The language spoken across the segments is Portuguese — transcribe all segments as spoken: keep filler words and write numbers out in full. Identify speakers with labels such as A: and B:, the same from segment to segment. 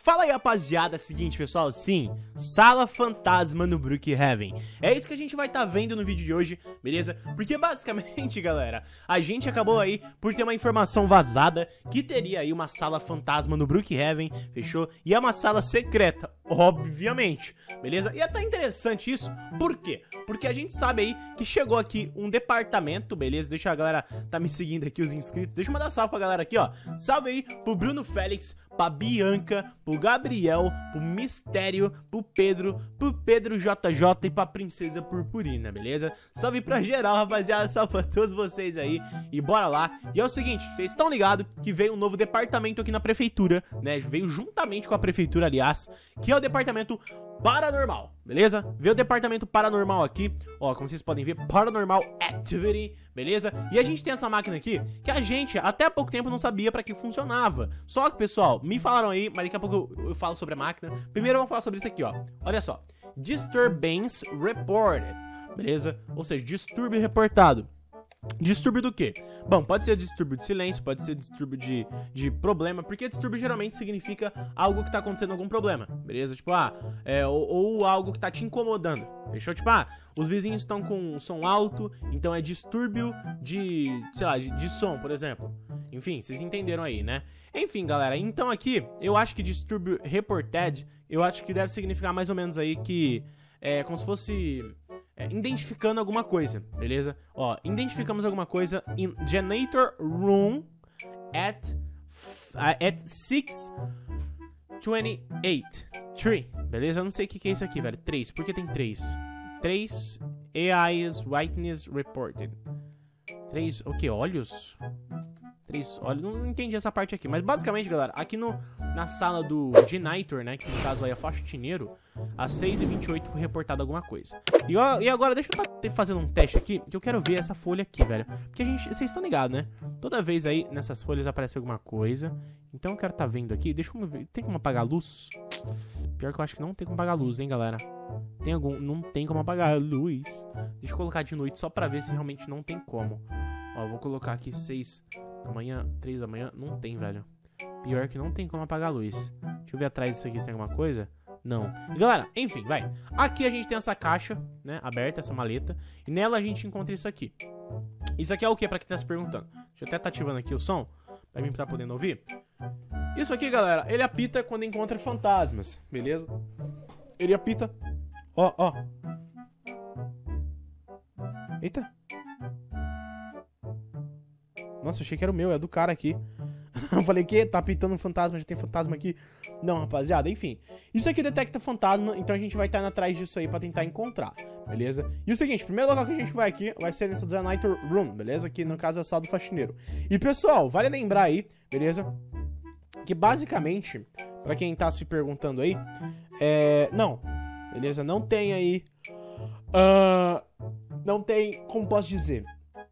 A: Fala aí, rapaziada, é o seguinte, pessoal, sim, Sala Fantasma no Brookhaven. É isso que a gente vai estar tá vendo no vídeo de hoje, beleza? Porque basicamente, galera, a gente acabou aí por ter uma informação vazada que teria aí uma Sala Fantasma no Brookhaven, fechou? E é uma sala secreta, obviamente, beleza? E é até interessante isso, por quê? Porque a gente sabe aí que chegou aqui um departamento, beleza? Deixa a galera tá me seguindo aqui, os inscritos. Deixa eu mandar salve pra galera aqui, ó. Salve aí pro Bruno Félix, pra Bianca, pro Gabriel, pro Mistério, pro Pedro, pro Pedro J J e pra Princesa Purpurina, beleza? Salve pra geral, rapaziada, salve pra todos vocês aí e bora lá. E é o seguinte, vocês estão ligados que veio um novo departamento aqui na prefeitura, né? Veio juntamente com a prefeitura, aliás, que é o departamento paranormal, beleza? Veio o departamento paranormal aqui, ó, como vocês podem ver, Paranormal Activity, beleza? E a gente tem essa máquina aqui, que a gente até há pouco tempo não sabia pra que funcionava. Só que, pessoal, me falaram aí, mas daqui a pouco eu, eu falo sobre a máquina. Primeiro vamos falar sobre isso aqui, ó. Olha só, Disturbance Reported, beleza? Ou seja, distúrbio reportado. Distúrbio do quê? Bom, pode ser distúrbio de silêncio, pode ser distúrbio de, de problema, porque distúrbio geralmente significa algo que tá acontecendo algum problema, beleza? Tipo, ah, é, ou, ou algo que tá te incomodando, fechou? Tipo, ah, os vizinhos estão com som alto, então é distúrbio de, sei lá, de, de som, por exemplo. Enfim, vocês entenderam aí, né? Enfim, galera, então aqui, eu acho que distúrbio reported, eu acho que deve significar mais ou menos aí que é como se fosse... É, identificando alguma coisa, beleza? Ó, identificamos alguma coisa in Generator Room at, uh, at seis vinte e oito. três, beleza? Eu não sei o que, que é isso aqui, velho. três, por que tem três? três A I's Whiteness Reported. três, o que? Olhos? três olhos, não entendi essa parte aqui. Mas basicamente, galera, aqui no, na sala do Generator, né, que no caso aí é faxineiro, às seis e vinte e oito foi reportada alguma coisa. E, ó, e agora deixa eu estar tá fazendo um teste aqui, que eu quero ver essa folha aqui, velho. Porque a gente, vocês estão ligados, né? Toda vez aí nessas folhas aparece alguma coisa. Então eu quero estar tá vendo aqui. Deixa eu ver. Tem como apagar a luz? Pior que eu acho que não tem como apagar a luz, hein, galera? Tem algum... Não tem como apagar a luz. Deixa eu colocar de noite só pra ver se realmente não tem como. Ó, eu vou colocar aqui seis da manhã, três da manhã. Não tem, velho. Pior que não tem como apagar a luz. Deixa eu ver atrás disso aqui se tem alguma coisa. Não. E galera, enfim, vai. Aqui a gente tem essa caixa, né, aberta, essa maleta. E nela a gente encontra isso aqui. Isso aqui é o que, pra quem tá se perguntando? Deixa eu até tá ativando aqui o som, pra mim tá podendo ouvir. Isso aqui, galera, ele apita quando encontra fantasmas, beleza? Ele apita. Ó, ó. Eita. Nossa, achei que era o meu, é do cara aqui. Eu falei que tá apitando um fantasma, já tem fantasma aqui. Não, rapaziada, enfim. Isso aqui detecta fantasma, então a gente vai estar atrás disso aí pra tentar encontrar, beleza? E o seguinte, o primeiro local que a gente vai aqui vai ser nessa Generator Room, beleza? Que no caso é a sala do faxineiro. E pessoal, vale lembrar aí, beleza? Que basicamente, pra quem tá se perguntando aí, é... Não, beleza? Não tem aí... Uh... Não tem, como posso dizer...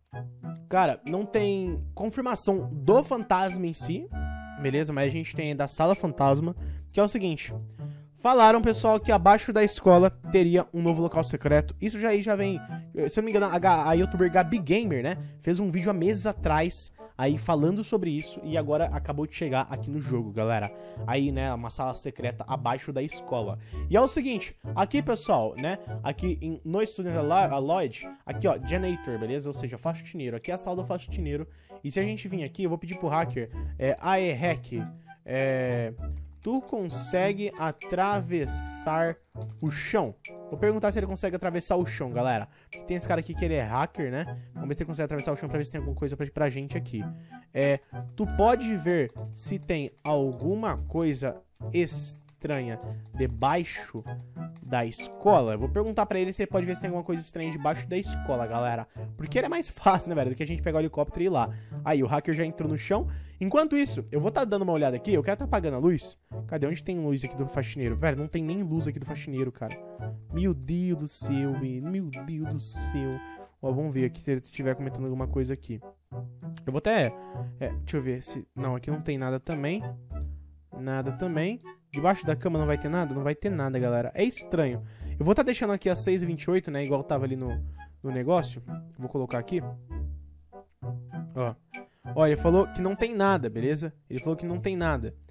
A: Cara, não tem confirmação do fantasma em si, beleza? Mas a gente tem da sala fantasma, que é o seguinte. Falaram, pessoal, que abaixo da escola teria um novo local secreto. Isso já aí já vem... Se eu não me engano, a, a youtuber Gabi Gamer, né? Fez um vídeo há meses atrás aí falando sobre isso e agora acabou de chegar aqui no jogo, galera. Aí, né, uma sala secreta abaixo da escola. E é o seguinte, aqui, pessoal, né, aqui em, no Student Lodge, aqui, ó, Generator, beleza? Ou seja, faxineiro. Aqui é a sala do faxineiro. E se a gente vir aqui, eu vou pedir pro hacker, é, ae, hack, é... Tu consegue atravessar o chão? Vou perguntar se ele consegue atravessar o chão, galera. Porque tem esse cara aqui que ele é hacker, né? Vamos ver se ele consegue atravessar o chão pra ver se tem alguma coisa pra, pra gente aqui. É, tu pode ver se tem alguma coisa estranha debaixo da escola. Eu vou perguntar pra ele se ele pode ver se tem alguma coisa estranha debaixo da escola, galera. Porque ele é mais fácil, né, velho? Do que a gente pegar o helicóptero e ir lá. Aí, o hacker já entrou no chão. Enquanto isso, eu vou tá dando uma olhada aqui. Eu quero tá apagando a luz. Cadê? Onde tem luz aqui do faxineiro? Velho, não tem nem luz aqui do faxineiro, cara. Meu Deus do céu, velho. Meu Deus do céu. Ó, vamos ver aqui se ele estiver comentando alguma coisa aqui. Eu vou até... É, deixa eu ver se... Não, aqui não tem nada também. Nada também. Debaixo da cama não vai ter nada? Não vai ter nada, galera. É estranho. Eu vou tá deixando aqui às seis e vinte e oito, né? Igual tava ali no, no negócio. Vou colocar aqui. Ó. Ó, ele falou que não tem nada, beleza? Ele falou que não tem nada.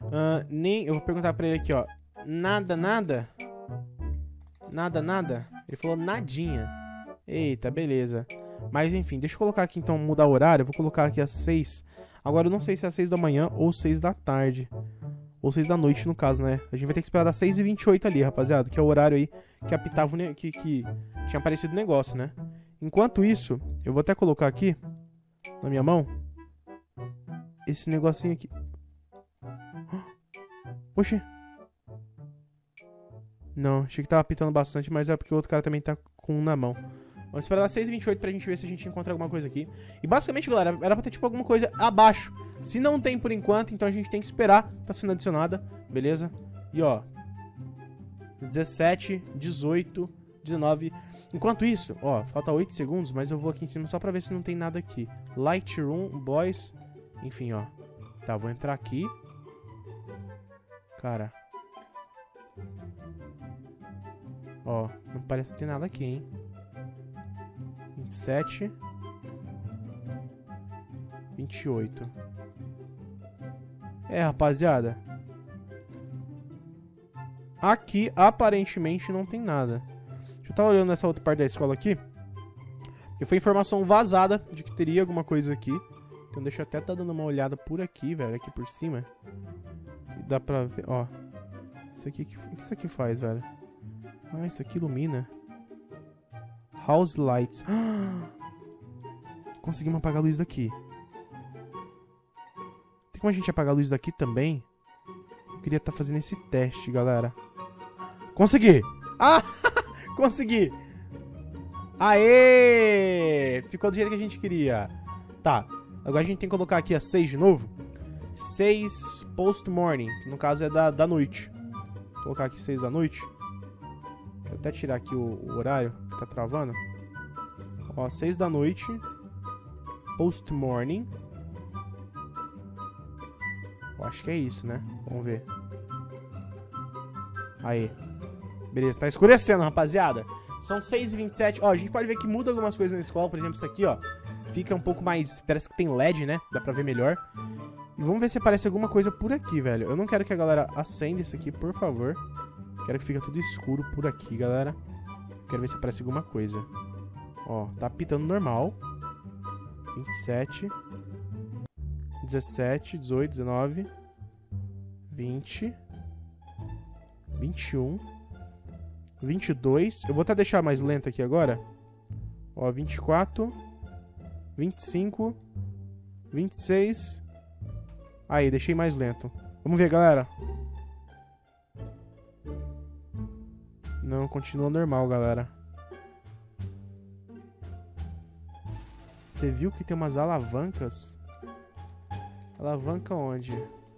A: Uh, nem... Eu vou perguntar pra ele aqui, ó. Nada, nada? Nada, nada? Ele falou nadinha. Eita, beleza. Mas enfim, deixa eu colocar aqui então, mudar o horário. Eu vou colocar aqui às seis. Agora eu não sei se é às seis da manhã ou seis da tarde. Ou seis da noite, no caso, né? A gente vai ter que esperar das seis e vinte e oito ali, rapaziada. Que é o horário aí que apitava, o que, que tinha aparecido o negócio, né? Enquanto isso, eu vou até colocar aqui, na minha mão, esse negocinho aqui. Oxi. Não, achei que tava apitando bastante, mas é porque o outro cara também tá com um na mão. Vamos esperar das seis e vinte e oito pra gente ver se a gente encontra alguma coisa aqui. E basicamente, galera, era pra ter tipo alguma coisa abaixo. Se não tem por enquanto, então a gente tem que esperar. Tá sendo adicionada, beleza? E ó, dezessete, dezoito, dezenove. Enquanto isso, ó, falta oito segundos, mas eu vou aqui em cima só pra ver se não tem nada aqui. Lightroom, Boys, enfim, ó. Tá, vou entrar aqui. Cara. Ó, não parece ter nada aqui, hein? vinte e sete. vinte e oito. É, rapaziada. Aqui, aparentemente, não tem nada. Deixa eu estar olhando nessa outra parte da escola aqui. Que foi informação vazada de que teria alguma coisa aqui. Então deixa eu até estar dando uma olhada por aqui, velho. Aqui por cima. E dá pra ver, ó. Isso aqui, o que isso aqui faz, velho? Ah, isso aqui ilumina. House lights. Ah! Conseguimos apagar a luz daqui. Tem como a gente apagar a luz daqui também? Eu queria estar fazendo esse teste, galera. Consegui! Ah! Consegui! Aê! Ficou do jeito que a gente queria. Tá. Agora a gente tem que colocar aqui a seis de novo. seis post morning. Que no caso é da, da noite. Vou colocar aqui seis da noite. Deixa eu até tirar aqui o, o horário que tá travando. Ó, seis da noite. Post morning. Eu acho que é isso, né? Vamos ver. Aí. Beleza, tá escurecendo, rapaziada. São seis e vinte e sete. Ó, a gente pode ver que muda algumas coisas na escola. Por exemplo, isso aqui, ó. Fica um pouco mais... Parece que tem L E D, né? Dá pra ver melhor. E vamos ver se aparece alguma coisa por aqui, velho. Eu não quero que a galera acenda isso aqui, por favor. Quero que fique tudo escuro por aqui, galera. Quero ver se aparece alguma coisa. Ó, tá apitando normal. vinte e sete. dezessete, dezoito, dezenove. vinte. vinte e um. vinte e dois. Eu vou até deixar mais lento aqui agora. Ó, vinte e quatro. vinte e cinco. vinte e seis. Aí, deixei mais lento. Vamos ver, galera. Não, continua normal, galera. Você viu que tem umas alavancas? Alavanca onde?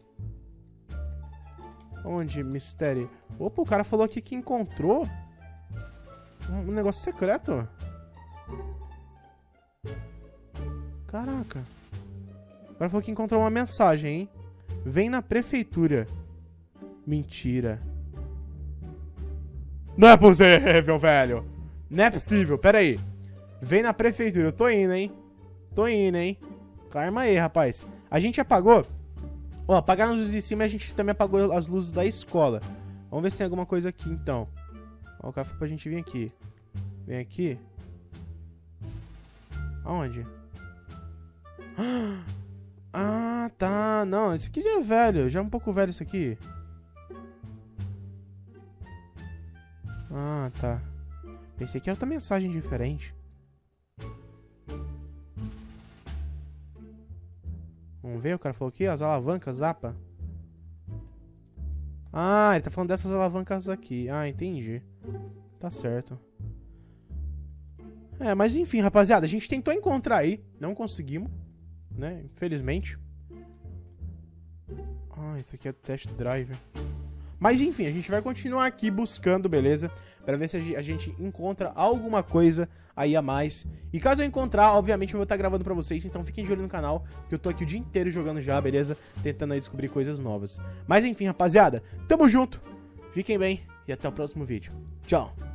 A: Onde, mistério? Opa, o cara falou aqui que encontrou um negócio secreto. Caraca. O cara falou que encontrou uma mensagem, hein? Vem na prefeitura. Mentira. Não é possível, velho. Não é possível, pera aí. Vem na prefeitura, eu tô indo, hein? Tô indo, hein? Calma aí, rapaz. A gente apagou. Ó, apagaram as luzes de cima e a gente também apagou as luzes da escola. Vamos ver se tem alguma coisa aqui, então. Ó, o cara falou pra gente vir aqui. Vem aqui. Aonde? Ah, tá. Não, esse aqui já é velho. Já é um pouco velho isso aqui. Ah, tá. Pensei que era outra mensagem diferente. Vamos ver, o cara falou aqui, as alavancas, zapa. Ah, ele tá falando dessas alavancas aqui. Ah, entendi. Tá certo. É, mas enfim, rapaziada, a gente tentou encontrar aí. Não conseguimos, né? Infelizmente. Ah, esse aqui é test drive. Mas enfim, a gente vai continuar aqui buscando, beleza? Pra ver se a gente encontra alguma coisa aí a mais. E caso eu encontrar, obviamente eu vou estar gravando pra vocês. Então fiquem de olho no canal, que eu tô aqui o dia inteiro jogando já, beleza? Tentando aí descobrir coisas novas. Mas enfim, rapaziada, tamo junto. Fiquem bem e até o próximo vídeo. Tchau.